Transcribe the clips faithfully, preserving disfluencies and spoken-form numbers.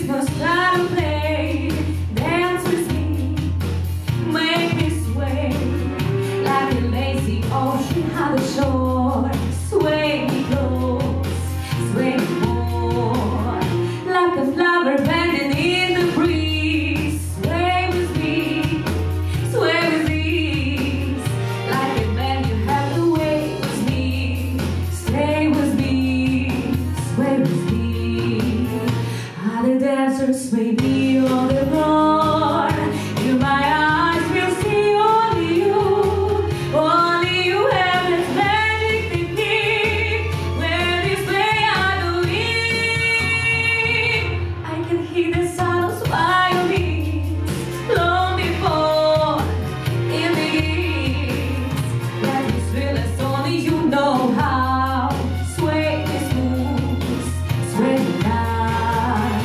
Christmas time to play. Dance with me, make me sway like a lazy ocean on the shore. Sway me close, sway me more, like a flower bending in the breeze. Sway with me, sway with ease, like a man you have to wait with me. Stay with me, sway with me. Other dancers may be on the floor. You, my eyes will see only you. Only you have this magic technique. Where this way I believe. I can hear the sound of violins long before it begins. Let me feel as only you know how. Sway me smooth, sway me loud.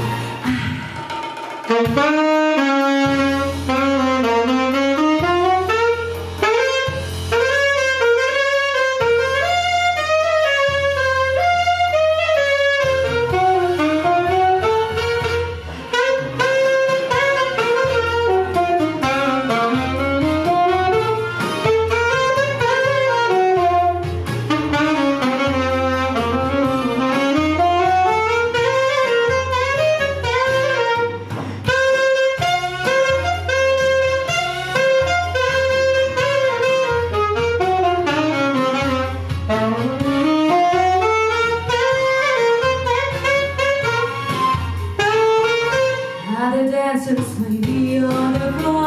Other dancers may be on the floor.